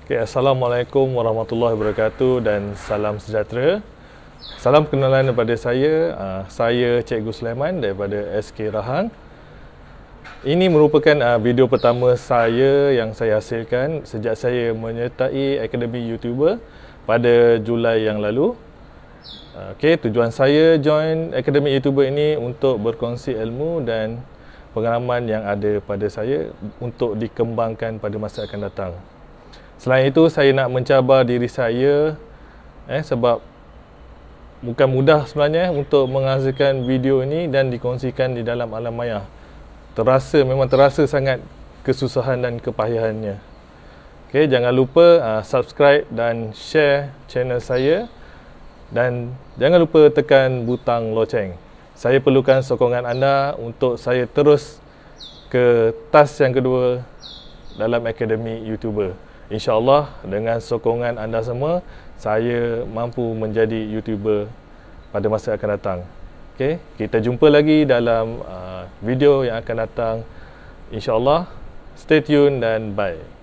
Okay, Assalamualaikum warahmatullahi wabarakatuh dan salam sejahtera. Salam perkenalan daripada saya Cikgu Sulaiman daripada SK Rahang. Ini merupakan video pertama saya yang saya hasilkan sejak saya menyertai Akademi YouTuber pada Julai yang lalu. Okay, tujuan saya join Akademi YouTuber ini untuk berkongsi ilmu dan pengalaman yang ada pada saya untuk dikembangkan pada masa akan datang. Selain itu, saya nak mencabar diri saya sebab bukan mudah sebenarnya untuk menghasilkan video ini dan dikongsikan di dalam alam maya. Memang terasa sangat kesusahan dan kepayahannya. Okay, jangan lupa subscribe dan share channel saya dan jangan lupa tekan butang loceng. Saya perlukan sokongan anda untuk saya terus ke task yang kedua dalam Akademi YouTuber. InsyaAllah dengan sokongan anda semua, saya mampu menjadi YouTuber pada masa akan datang. Okay, kita jumpa lagi dalam video yang akan datang. InsyaAllah, stay tune dan bye.